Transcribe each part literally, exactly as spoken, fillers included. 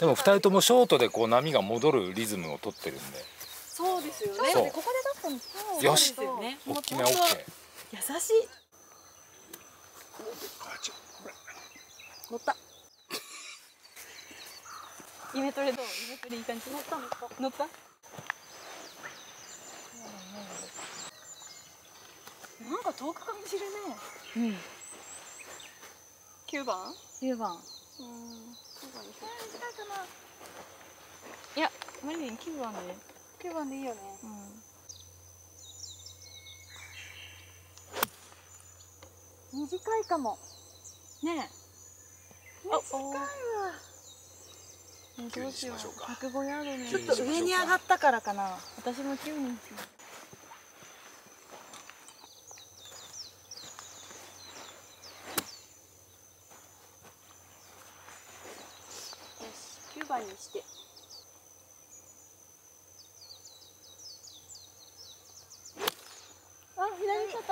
でもふたりともショートでこう波が戻るリズムを取ってるんで。 そうですよね。 そうここで出したの。 よし、 大きめ オーケー。 優しい。乗った。イメトレどう？イメトレいい感じ。乗った乗った。乗った。なんか遠く感じるね。うん。九番？九番。うん。九番にしよう。近いかな。いや、マリリン九番で。九番でいいよね。うん。短いかも。ねえ。短いわ。どうしよう。ひゃくごヤードね。ちょっと上に上がったからかな。私もきゅうにしよう。きゅうばんにして。あ、左行っちゃった。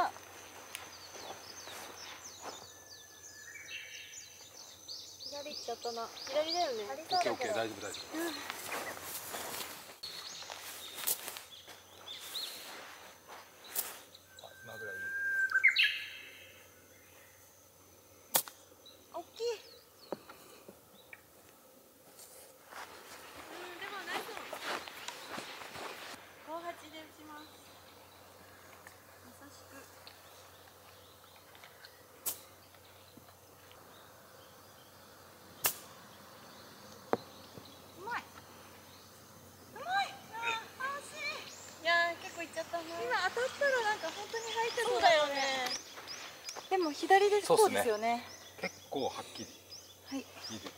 左行っちゃったな。左だよね。 オッケーオッケー、大丈夫大丈夫。今ぐらいいい。 大きい。うん、でもナイス。ごはちで打ちます。優しく。うまい。うまい。あ、惜しい。いやー、結構いっちゃったな。今当たったらなんか本当に入ってそうだよね。でも左でこうですよね。 結構はっきり。 はい。 いいです。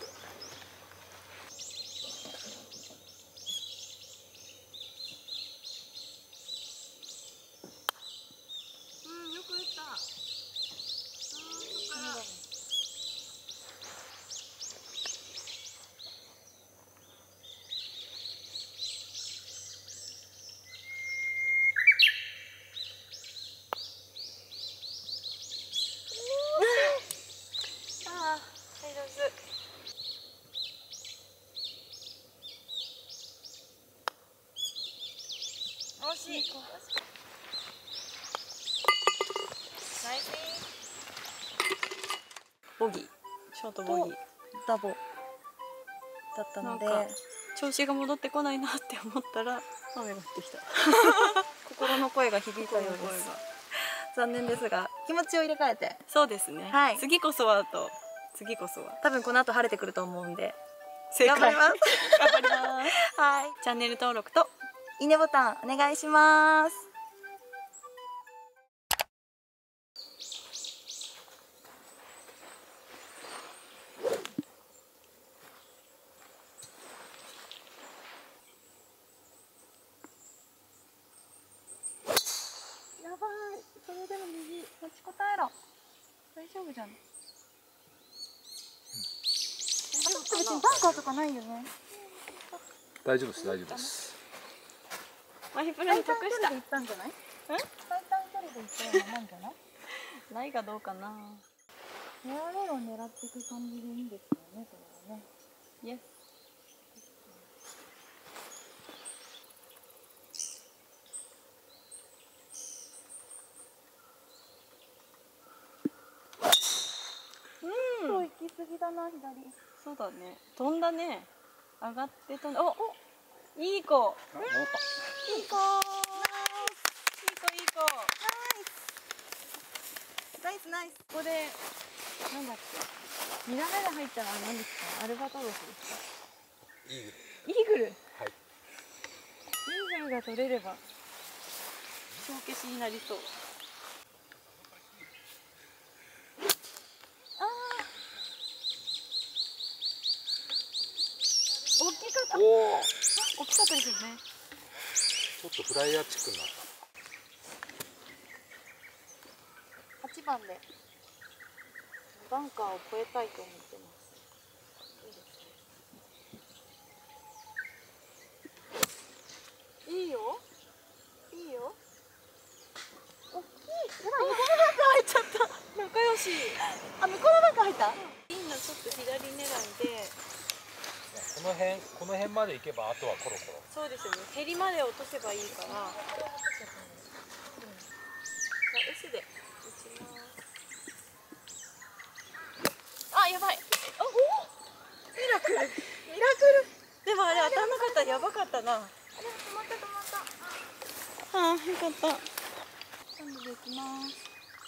うん、よく打った。うん、そっから。ああ、はい、上手。惜しい。ナイス。ボギー、ショートボギー、ダボだったので、調子が戻ってこないなって思ったら雨が降ってきた。心の声が響いたようです。残念ですが、気持ちを入れ替えて。そうですね。はい。次こそはと、次こそは。多分この後晴れてくると思うんで。頑張ります。頑張ります。はい。チャンネル登録といいねボタンお願いします。やばい。それでも右持ちこたえろ。大丈夫じゃん。大丈夫かな。別にバンカーとかないよね。 大丈夫です大丈夫です。 マヒプラに得した。最短距離で行ったんじゃない？最短距離で行ったようなもんじゃない？ないかどうかな。フェアウェイを狙っていく感じでいいんですよね、これはね。イエス。うん。行き過ぎだな、左。そうだね。飛んだね。上がって飛んだ。お、いい子。いい子。いい子。いい子、いい子。ナイス。ナイス、ナイス。ここで、なんだっけ。に打目で入ったのは何ですか。アルバトロスですか。 イーグル。 イーグル。 はい。 イーグルが取れれば。帳消しになりそう。大きかった。おお。大きかったですよね。 ちょっとフライヤーチックになった。 はちばんでバンカーを越えたいと思ってます。いいよ。いいよ。大きい。やばい。向こうのバンカー入っちゃった。仲良し。あ、向こうのバンカー入った。ピンのちょっと左狙いで。 この辺この辺まで行けばあとはコロコロ。 そうですよね。ヘリまで落とせばいいから。うん、S で打ちます。あ、やばい。あ、おお。ミラクル。ミラクル。でもあれ当たんなかったらやばかったな。あれ止まった止まった。ああ、よかった。今度で行きます。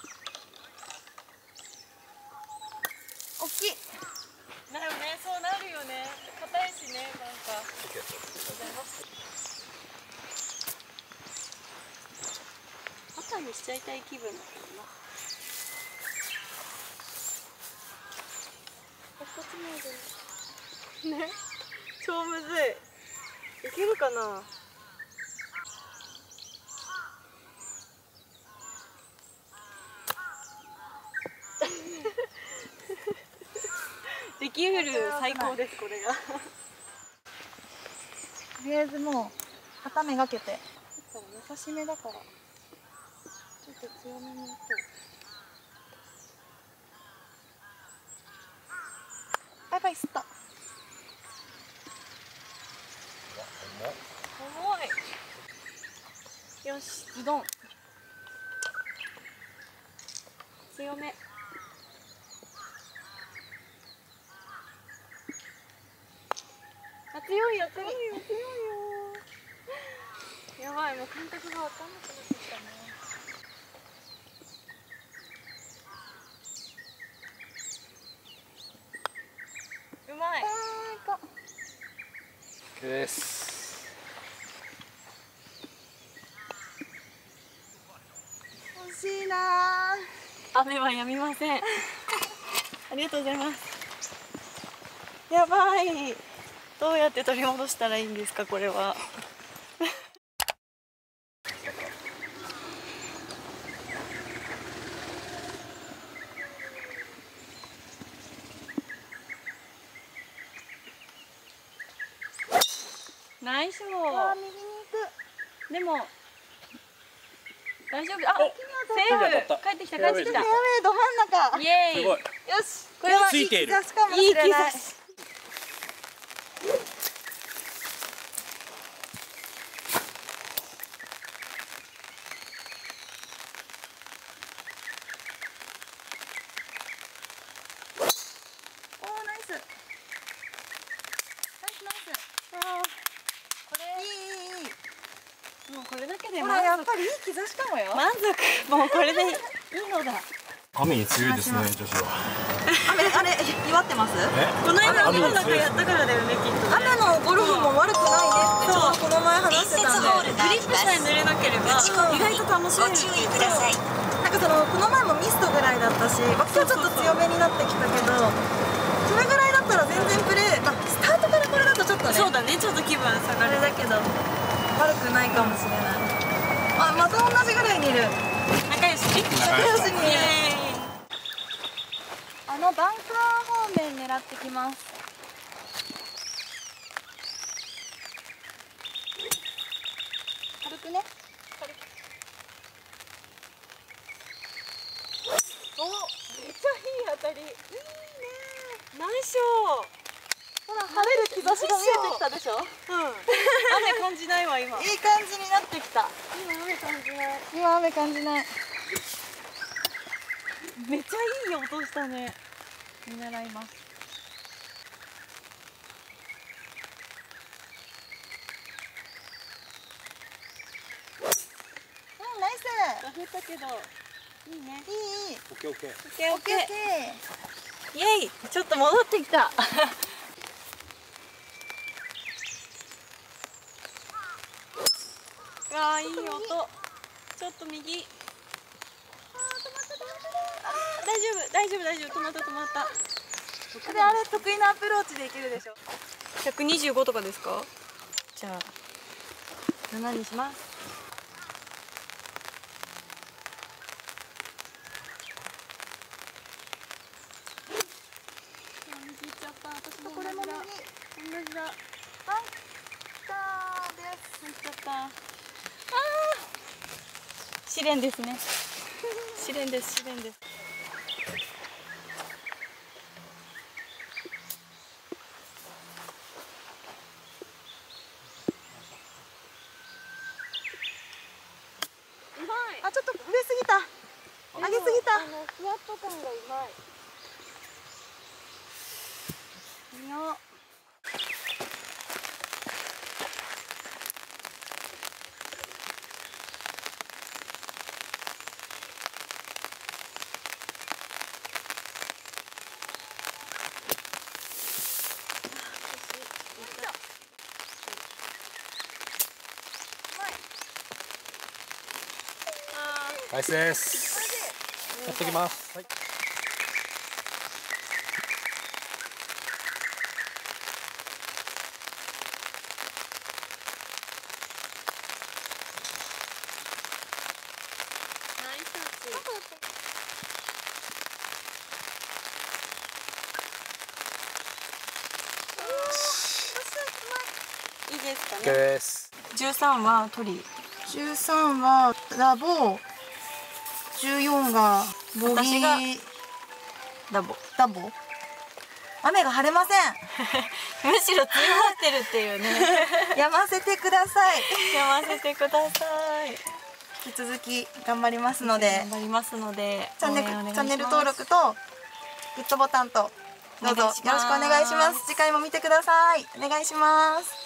大きい。だよね、そうなるよね。硬いしね、なんか。ありがとうございます。赤にしちゃいたい気分だけどな。こっちまで。ね、超むずい。いけるかな。できうる最高です、これが。とりあえずもう旗めがけて。優しめだからちょっと強めにいこう。バイバイ、吸った。重い。よし、ズドン。強め。あ、強いよ強いよ強いよ。やばい、もう感覚が分かんなくなってきたね。うまい。 OK です。 惜しいな。雨は止みません。ありがとうございます。やばい。どうやって取り戻したらいいんですか、これは。ナイスボー。右に行く。でも大丈夫。あ、セーフ。帰ってきた帰ってきた。やべえ、ど真ん中。イエーイ。よし、これはいい兆しかもしれない。おー、ナイス。ナイスナイス。ああ、これいいいいいい。もうこれだけでほら、やっぱりいい兆しかもよ。満足。もうこれでいいのだ。 雨に強いですね、女子は。 雨、あれ、祝ってます？この間雨の中やったからだよね、きっと。雨のゴルフも悪くないねってちょうどこの前話してたんで、グリップさえ濡れなければ意外と楽しめるっていうか。なんかそのこの前もミストぐらいだったし、今日ちょっと強めになってきたけど、それぐらいだったら全然プレー、まあスタートからこれだとちょっとね、そうだね、ちょっと気分下がるだけど悪くないかもしれない。あ、また同じぐらいにいる。仲良し仲良しにいる。あのバンカー方面狙ってきます。軽くね。軽く。お、めっちゃいい当たり。いいね。ナイスショー。ほら、晴れる兆しが見えてきたでしょ。うん。雨感じないわ今。いい感じになってきた。今雨感じない。今雨感じない。めっちゃいい音したね。見習います。うん、ナイス。降ったけどいいね。いいいい。 オッケーオッケー。 オッケーオッケー。イエイ。ちょっと戻ってきた。うわー、いい音。ちょっと右。大丈夫大丈夫大丈夫。止まった止まった。これあれ得意なアプローチでいけるでしょ。ひゃくにじゅうごとかですか。じゃあななにします。右行っちゃった。私もこれも右。同じだ。バンカーです。入っちゃった。あー、試練ですね。試練です試練です。 ト感がうまい。いいよ。 ナイスです。やっときます。はい。 ナイスタッチ。いいですかね。 です。 十三は鳥。十三はラボ。十四がボギー。ダボ。ダボ。雨が晴れません。むしろ強まってるっていうね。やませてください。やませてください。引き続き頑張りますので。頑張りますので。チャンネルチャンネル登録とグッドボタンとどうぞよろしくお願いします。次回も見てください。お願いします。